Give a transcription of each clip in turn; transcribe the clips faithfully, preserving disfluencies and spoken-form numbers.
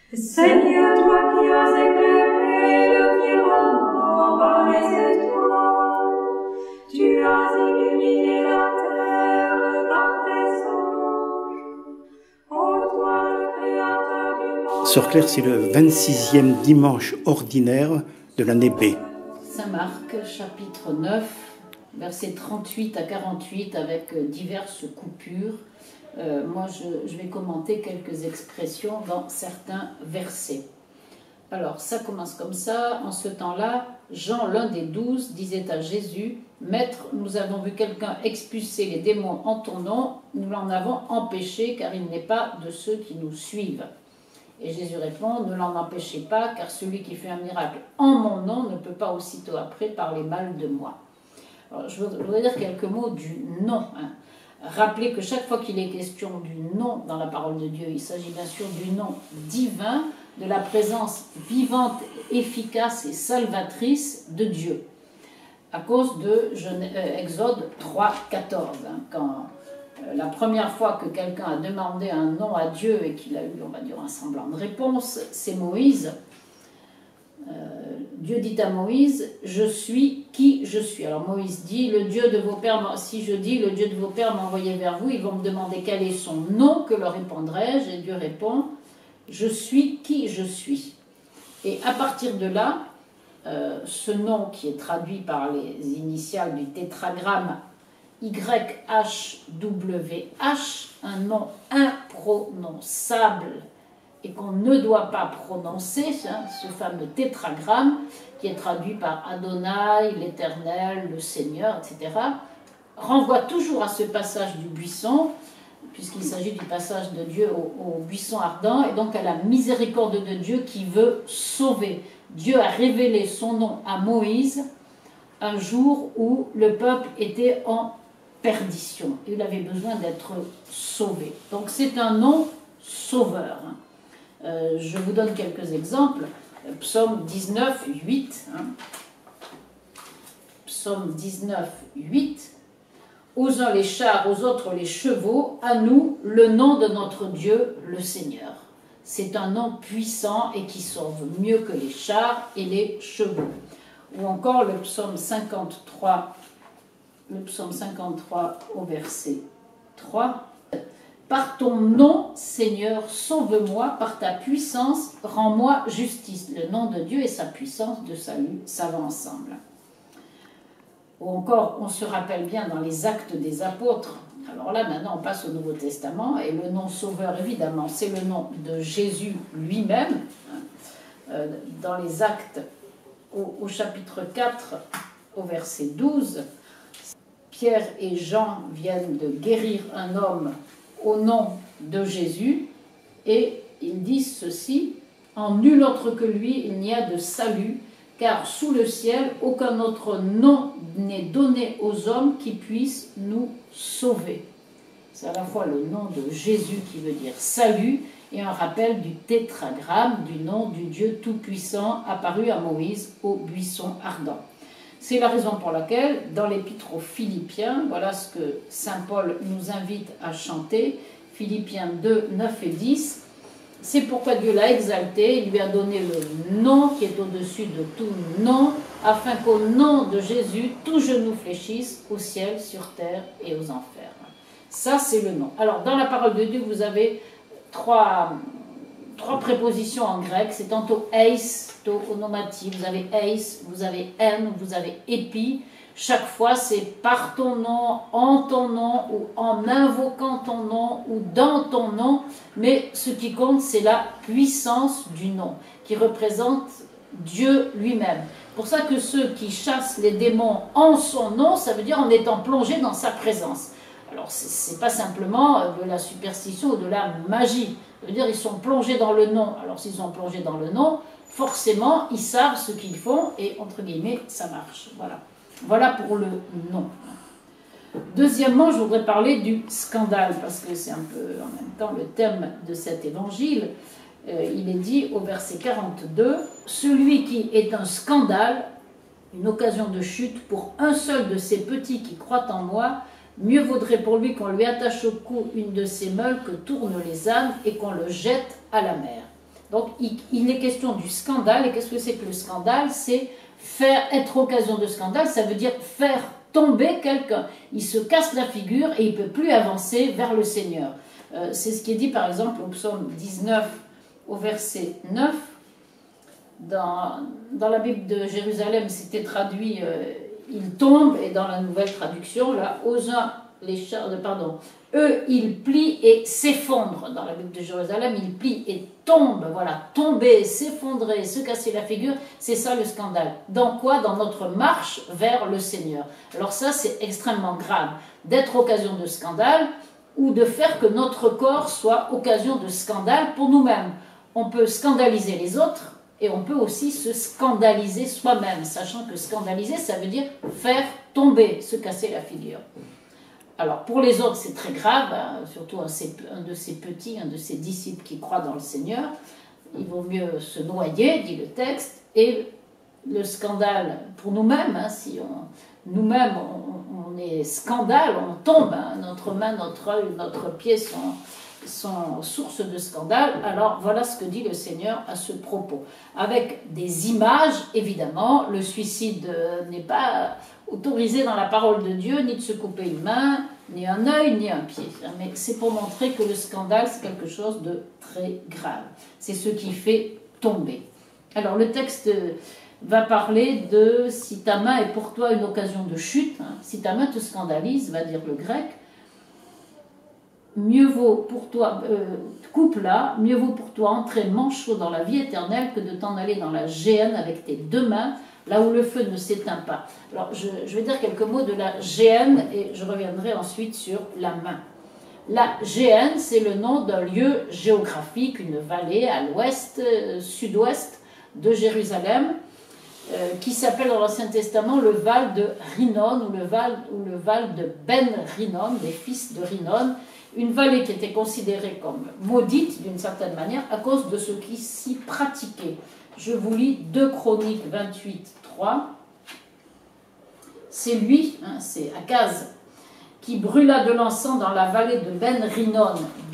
Seigneur, toi qui as éclairé le firmament par les étoiles, tu as illuminé la terre par tes anges. Ô toi, le Créateur du monde. Sœur Claire, c'est le vingt-sixième dimanche ordinaire de l'année B. Saint Marc, chapitre neuf, versets trente-huit à quarante-huit, avec diverses coupures. Euh, moi, je, je vais commenter quelques expressions dans certains versets. Alors, ça commence comme ça. En ce temps-là, Jean, l'un des douze, disait à Jésus, « Maître, nous avons vu quelqu'un expulser les démons en ton nom, nous l'en avons empêché, car il n'est pas de ceux qui nous suivent. » Et Jésus répond, « Ne l'en empêchez pas, car celui qui fait un miracle en mon nom ne peut pas aussitôt après parler mal de moi. » Alors, je voudrais dire quelques mots du nom. Hein. Rappelez que chaque fois qu'il est question du nom dans la parole de Dieu, il s'agit bien sûr du nom divin, de la présence vivante, efficace et salvatrice de Dieu. À cause de Exode trois, quatorze, hein, quand euh, la première fois que quelqu'un a demandé un nom à Dieu et qu'il a eu, on va dire, un semblant de réponse, c'est Moïse. Euh, Dieu dit à Moïse, « Je suis qui je suis ». Alors Moïse dit, « Le Dieu de vos pères, si je dis, le Dieu de vos pères m'a envoyé vers vous, ils vont me demander quel est son nom, que leur répondrai-je ?» Et Dieu répond, « Je suis qui je suis ». Et à partir de là, euh, ce nom qui est traduit par les initiales du tétragramme Y H W H, un nom imprononçable, et qu'on ne doit pas prononcer, hein, ce fameux tétragramme, qui est traduit par Adonai, l'Éternel, le Seigneur, et cetera, renvoie toujours à ce passage du buisson, puisqu'il s'agit du passage de Dieu au, au buisson ardent, et donc à la miséricorde de Dieu qui veut sauver. Dieu a révélé son nom à Moïse un jour où le peuple était en perdition. Il avait besoin d'être sauvé. Donc c'est un nom sauveur. Hein. Euh, je vous donne quelques exemples. Psaume dix-neuf, huit. Hein. Psaume dix-neuf, huit. Aux uns les chars, aux autres les chevaux, à nous le nom de notre Dieu, le Seigneur. C'est un nom puissant et qui sauve mieux que les chars et les chevaux. Ou encore le psaume cinquante-trois, le psaume cinquante-trois au verset trois. Par ton nom, Seigneur, sauve-moi, par ta puissance, rends-moi justice. Le nom de Dieu et sa puissance de salut, ça va ensemble. Ou encore, on se rappelle bien dans les actes des apôtres. Alors là, maintenant, on passe au Nouveau Testament, et le nom sauveur, évidemment, c'est le nom de Jésus lui-même. Euh, dans les actes, au, au chapitre quatre, au verset douze, Pierre et Jean viennent de guérir un homme au nom de Jésus, et ils disent ceci, « En nul autre que lui, il n'y a de salut, car sous le ciel, aucun autre nom n'est donné aux hommes qui puissent nous sauver. » C'est à la fois le nom de Jésus qui veut dire salut, et un rappel du tétragramme, du nom du Dieu Tout-Puissant apparu à Moïse au buisson ardent. C'est la raison pour laquelle, dans l'épître aux Philippiens, voilà ce que saint Paul nous invite à chanter, Philippiens deux, neuf et dix, « C'est pourquoi Dieu l'a exalté, il lui a donné le nom qui est au-dessus de tout nom, afin qu'au nom de Jésus, tout genou fléchisse au ciel, sur terre et aux enfers. » Ça, c'est le nom. Alors, dans la parole de Dieu, vous avez trois... Trois prépositions en grec, c'est tantôt eis, tantôt onomati, vous avez eis, vous avez en, vous avez épi. Chaque fois, c'est par ton nom, en ton nom, ou en invoquant ton nom, ou dans ton nom. Mais ce qui compte, c'est la puissance du nom, qui représente Dieu lui-même. C'est pour ça que ceux qui chassent les démons en son nom, ça veut dire en étant plongés dans sa présence. Alors, ce n'est pas simplement de la superstition ou de la magie. Ça veut dire qu'ils sont plongés dans le nom. Alors, s'ils sont plongés dans le nom, forcément, ils savent ce qu'ils font et, entre guillemets, ça marche. Voilà. Voilà pour le nom. Deuxièmement, je voudrais parler du scandale, parce que c'est un peu, en même temps, le thème de cet évangile. Euh, il est dit au verset quarante-deux, « Celui qui est un scandale, une occasion de chute pour un seul de ces petits qui croient en moi, mieux vaudrait pour lui qu'on lui attache au cou une de ses meules que tournent les ânes et qu'on le jette à la mer. » Donc il, il est question du scandale, et qu'est-ce que c'est que le scandale? C'est faire être occasion de scandale, ça veut dire faire tomber quelqu'un. Il se casse la figure et il ne peut plus avancer vers le Seigneur. Euh, c'est ce qui est dit par exemple au psaume dix-neuf, au verset neuf. Dans, dans la Bible de Jérusalem, c'était traduit euh, « il tombe », et dans la nouvelle traduction, là, aux uns, les chars, pardon, eux, ils plient et s'effondrent. Dans la Bible de Jérusalem, ils plient et tombent. Voilà, tomber, s'effondrer, se casser la figure, c'est ça le scandale. Dans quoi? Dans notre marche vers le Seigneur. Alors ça, c'est extrêmement grave, d'être occasion de scandale ou de faire que notre corps soit occasion de scandale pour nous-mêmes. On peut scandaliser les autres et on peut aussi se scandaliser soi-même, sachant que scandaliser, ça veut dire faire tomber, se casser la figure. Alors, pour les autres, c'est très grave, hein, surtout un, un de ces petits, un de ces disciples qui croient dans le Seigneur. Il vaut mieux se noyer, dit le texte, et le scandale pour nous-mêmes, hein, si on, nous-mêmes on, on est scandale, on tombe, hein, notre main, notre œil, notre pied sont, sont source de scandale. Alors, voilà ce que dit le Seigneur à ce propos. Avec des images, évidemment, le suicide euh, n'est pas autorisé dans la parole de Dieu, ni de se couper une main, ni un œil, ni un pied. Mais c'est pour montrer que le scandale, c'est quelque chose de très grave. C'est ce qui fait tomber. Alors, le texte va parler de si ta main est pour toi une occasion de chute, hein, si ta main te scandalise, va dire le grec, mieux vaut pour toi, euh, coupe-la, mieux vaut pour toi entrer manchot dans la vie éternelle que de t'en aller dans la géhenne avec tes deux mains, là où le feu ne s'éteint pas. Alors, je, je vais dire quelques mots de la géhenne et je reviendrai ensuite sur la main. La géhenne, c'est le nom d'un lieu géographique, une vallée à l'ouest, euh, sud-ouest de Jérusalem, euh, qui s'appelle dans l'Ancien Testament le Val de Rinon ou le Val, ou le Val de Ben Rinon, des fils de Rinon, une vallée qui était considérée comme maudite d'une certaine manière à cause de ce qui s'y pratiquait. Je vous lis deux Chroniques vingt-huit, trois. C'est lui, hein, c'est Akaz, qui brûla de l'encens dans la vallée de Ben Rinon.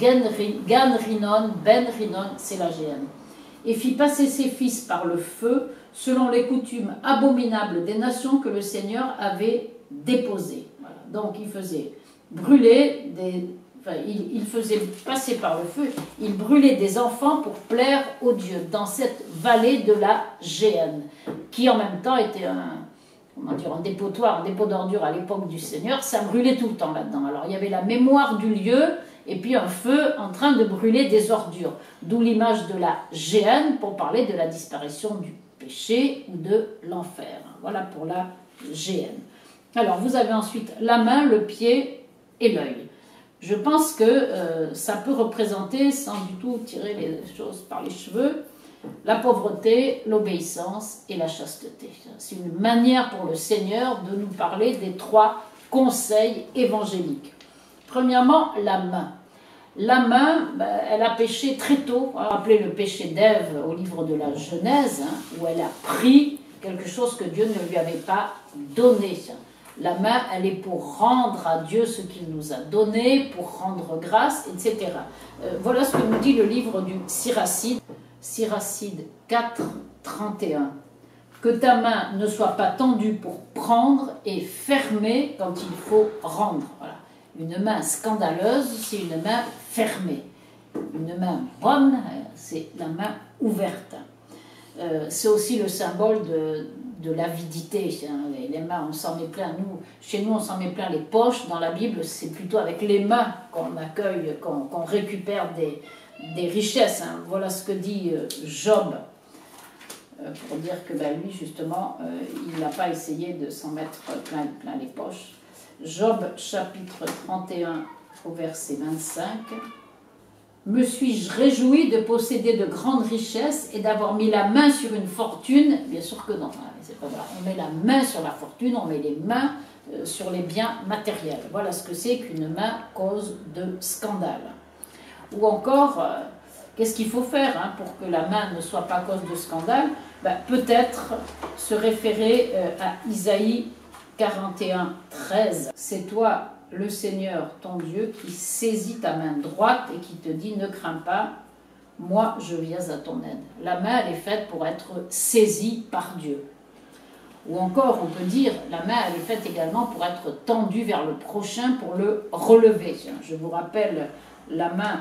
Gan Rinon, Ben Rinon, c'est la géhenne. Et fit passer ses fils par le feu, selon les coutumes abominables des nations que le Seigneur avait déposées. Voilà. Donc il faisait brûler des... Enfin, il, il faisait passer par le feu, il brûlait des enfants pour plaire aux dieux dans cette vallée de la géhenne, qui en même temps était un, comment dire, un dépotoir, un dépôt d'ordures à l'époque du Seigneur. Ça brûlait tout le temps là-dedans. Alors il y avait la mémoire du lieu et puis un feu en train de brûler des ordures, d'où l'image de la géhenne pour parler de la disparition du péché ou de l'enfer. Voilà pour la géhenne. Alors vous avez ensuite la main, le pied et l'œil. Je pense que euh, ça peut représenter, sans du tout tirer les choses par les cheveux, la pauvreté, l'obéissance et la chasteté. C'est une manière pour le Seigneur de nous parler des trois conseils évangéliques. Premièrement, la main. La main, ben, elle a péché très tôt. On va rappeler le péché d'Ève au livre de la Genèse, hein, où elle a pris quelque chose que Dieu ne lui avait pas donné. La main, elle est pour rendre à Dieu ce qu'il nous a donné, pour rendre grâce, et cetera. Euh, voilà ce que nous dit le livre du Siracide, Siracide quatre, trente et un. Que ta main ne soit pas tendue pour prendre et fermée quand il faut rendre. Voilà. Une main scandaleuse, c'est une main fermée. Une main bonne, c'est la main ouverte. Euh, c'est aussi le symbole de, de l'avidité. Les, les mains, on s'en met plein. Nous, chez nous, on s'en met plein les poches. Dans la Bible, c'est plutôt avec les mains qu'on accueille, qu'on qu'on récupère des, des richesses. Hein. Voilà ce que dit euh, Job, euh, pour dire que ben, lui, justement, euh, il n'a pas essayé de s'en mettre plein, plein les poches. Job, chapitre trente et un, au verset vingt-cinq. Me suis-je réjoui de posséder de grandes richesses et d'avoir mis la main sur une fortune? Bien sûr que non, hein, c'est pas vrai. On met la main sur la fortune, on met les mains euh, sur les biens matériels. Voilà ce que c'est qu'une main cause de scandale. Ou encore, euh, qu'est-ce qu'il faut faire hein, pour que la main ne soit pas cause de scandale? Ben, peut-être se référer euh, à Isaïe quarante et un, treize. C'est toi, le Seigneur, ton Dieu, qui saisit ta main droite et qui te dit « Ne crains pas, moi je viens à ton aide. La main, elle est faite pour être saisie par Dieu. Ou encore, on peut dire, la main, elle est faite également pour être tendue vers le prochain, pour le relever. Je vous rappelle la main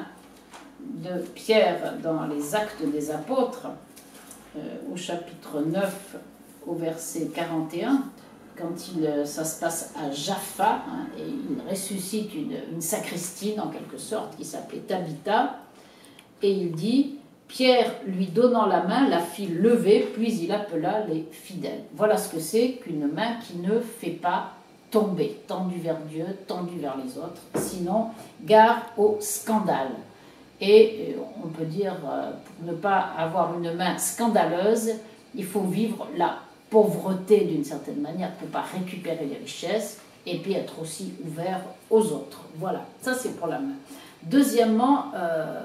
de Pierre dans les Actes des Apôtres, euh, au chapitre neuf, au verset quarante et un, quand il, ça se passe à Jaffa, hein, et il ressuscite une, une sacristine, en quelque sorte, qui s'appelait Tabitha, et il dit... Pierre, lui donnant la main, la fit lever, puis il appela les fidèles. Voilà ce que c'est qu'une main qui ne fait pas tomber, tendue vers Dieu, tendue vers les autres, sinon gare au scandale. Et on peut dire, pour ne pas avoir une main scandaleuse, il faut vivre la pauvreté d'une certaine manière pour ne pas récupérer les richesses, et puis être aussi ouvert aux autres. Voilà, ça c'est pour la main. Deuxièmement, euh,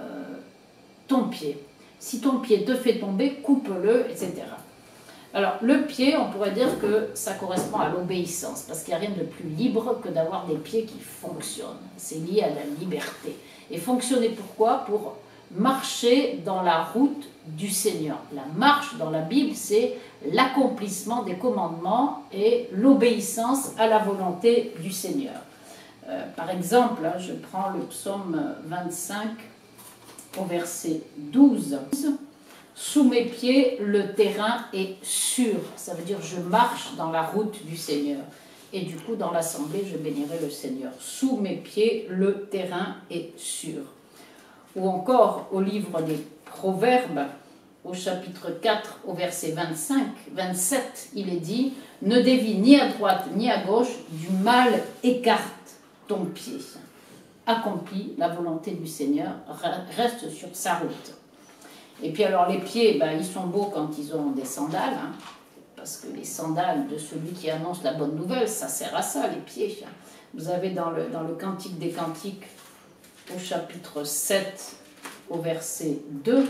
ton pied. Si ton pied te fait tomber, coupe-le, et cetera. Alors, le pied, on pourrait dire que ça correspond à l'obéissance, parce qu'il n'y a rien de plus libre que d'avoir des pieds qui fonctionnent. C'est lié à la liberté. Et fonctionner pourquoi? Pour marcher dans la route du Seigneur. La marche dans la Bible, c'est l'accomplissement des commandements et l'obéissance à la volonté du Seigneur. Euh, par exemple, hein, je prends le psaume vingt-cinq, au verset douze, sous mes pieds, le terrain est sûr. Ça veut dire je marche dans la route du Seigneur. Et du coup, dans l'assemblée, je bénirai le Seigneur. Sous mes pieds, le terrain est sûr. Ou encore, au livre des Proverbes, au chapitre quatre, au verset vingt-cinq, vingt-sept, il est dit « Ne dévie ni à droite ni à gauche, du mal écarte ton pied. » Accomplit la volonté du Seigneur, reste sur sa route. Et puis alors les pieds, ben, ils sont beaux quand ils ont des sandales, hein, parce que les sandales de celui qui annonce la bonne nouvelle, ça sert à ça, les pieds. Vous avez dans le, dans le Cantique des Cantiques, au chapitre sept, au verset deux,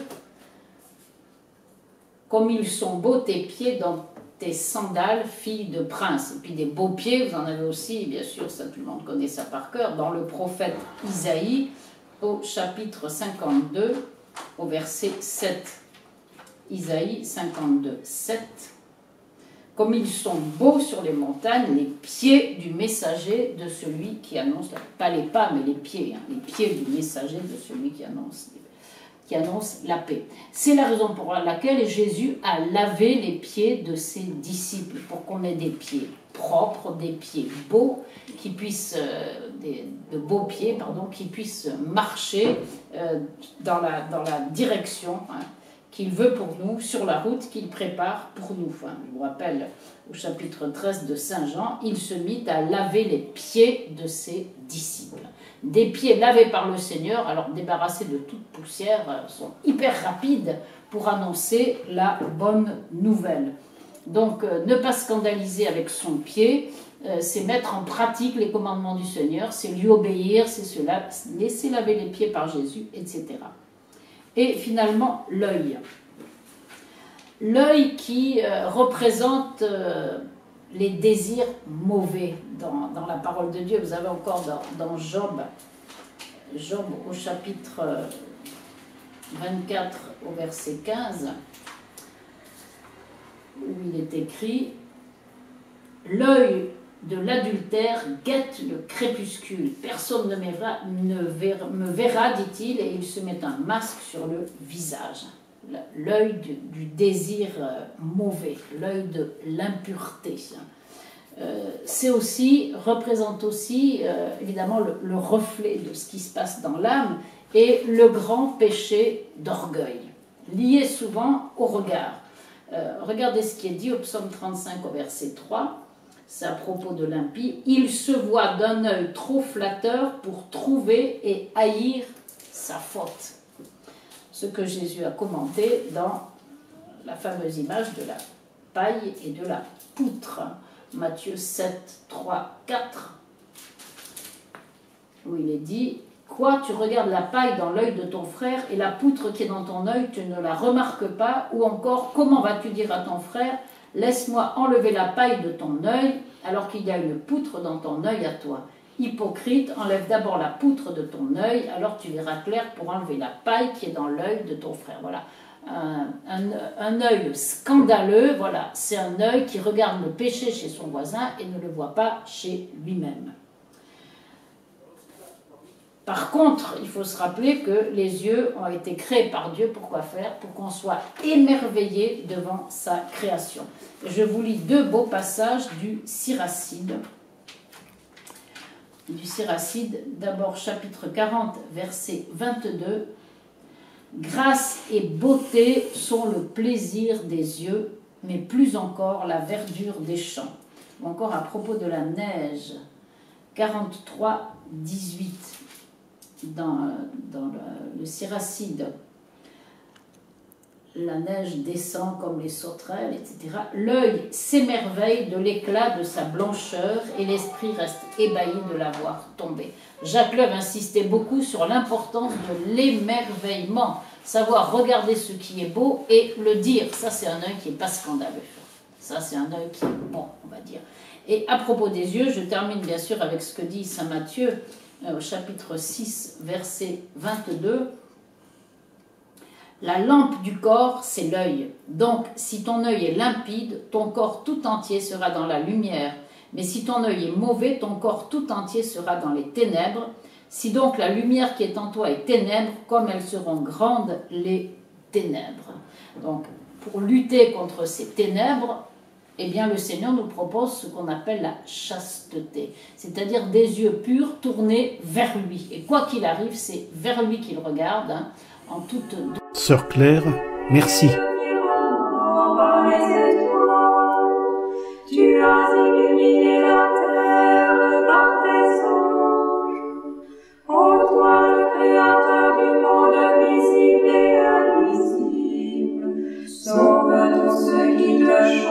« Comme ils sont beaux tes pieds dans tes sandales, fille de prince. » Et puis des beaux pieds, vous en avez aussi, bien sûr, ça tout le monde connaît ça par cœur, dans le prophète Isaïe, au chapitre cinquante-deux, au verset sept. Isaïe cinquante-deux, sept. « Comme ils sont beaux sur les montagnes, les pieds du messager de celui qui annonce, pas les pas, mais les pieds, hein, les pieds du messager de celui qui annonce qui annonce la paix. » C'est la raison pour laquelle Jésus a lavé les pieds de ses disciples, pour qu'on ait des pieds propres, des pieds beaux, qui puissent, euh, des, de beaux pieds, pardon, qui puissent marcher euh, dans, la, dans la direction hein, qu'il veut pour nous, sur la route qu'il prépare pour nous. Enfin, je vous rappelle, au chapitre treize de Saint Jean, il se mit à laver les pieds de ses disciples. Des pieds lavés par le Seigneur, alors débarrassés de toute poussière, sont hyper rapides pour annoncer la bonne nouvelle. Donc, euh, ne pas scandaliser avec son pied, euh, c'est mettre en pratique les commandements du Seigneur, c'est lui obéir, c'est se la laisser laver les pieds par Jésus, et cetera. Et finalement, l'œil. L'œil qui euh, représente... Euh, les désirs mauvais dans, dans la parole de Dieu. Vous avez encore dans, dans Job, Job au chapitre vingt-quatre au verset quinze, où il est écrit « L'œil de l'adultère guette le crépuscule. Personne ne, ne verra, me verra, dit-il, et il se met un masque sur le visage. » L'œil du, du désir mauvais, l'œil de l'impureté. Euh, c'est aussi, représente aussi euh, évidemment le, le reflet de ce qui se passe dans l'âme et le grand péché d'orgueil, lié souvent au regard. Euh, regardez ce qui est dit au psaume trente-cinq au verset trois, c'est à propos de l'impie. « Il se voit d'un œil trop flatteur pour trouver et haïr sa faute. » Ce que Jésus a commenté dans la fameuse image de la paille et de la poutre. Matthieu sept, trois, quatre, où il est dit « Quoi, tu regardes la paille dans l'œil de ton frère et la poutre qui est dans ton œil, tu ne la remarques pas? Ou encore, comment vas-tu dire à ton frère « Laisse-moi enlever la paille de ton œil alors qu'il y a une poutre dans ton œil à toi ?» Hypocrite, enlève d'abord la poutre de ton œil, alors tu verras clair pour enlever la paille qui est dans l'œil de ton frère. Voilà. Un, un, un œil scandaleux, voilà, c'est un œil qui regarde le péché chez son voisin et ne le voit pas chez lui-même. Par contre, il faut se rappeler que les yeux ont été créés par Dieu. Pour quoi faire? Pour qu'on soit émerveillé devant sa création. Je vous lis deux beaux passages du Siracide. Du Siracide, d'abord chapitre quarante, verset vingt-deux. Grâce et beauté sont le plaisir des yeux, mais plus encore la verdure des champs. Ou encore à propos de la neige, quarante-trois, dix-huit. Dans, dans le, le Siracide, la neige descend comme les sauterelles, et cetera. L'œil s'émerveille de l'éclat de sa blancheur et l'esprit reste ébahi de la voir tomber. Jacques Leuve insistait beaucoup sur l'importance de l'émerveillement, savoir regarder ce qui est beau et le dire. Ça, c'est un œil qui n'est pas scandaleux. Ça, c'est un œil qui est bon, on va dire. Et à propos des yeux, je termine bien sûr avec ce que dit saint Matthieu, au chapitre six, verset vingt-deux, la lampe du corps, c'est l'œil. Donc, si ton œil est limpide, ton corps tout entier sera dans la lumière. Mais si ton œil est mauvais, ton corps tout entier sera dans les ténèbres. Si donc la lumière qui est en toi est ténèbres, comme elles seront grandes les ténèbres. Donc, pour lutter contre ces ténèbres, eh bien, le Seigneur nous propose ce qu'on appelle la chasteté, c'est-à-dire des yeux purs tournés vers lui. Et quoi qu'il arrive, c'est vers lui qu'il regarde, hein, en toute... Sœur Claire, merci. Tu as illuminé la terre par tes anges. Ô toi, le Créateur du monde visible et invisible, sauve tous ceux qui te chantent.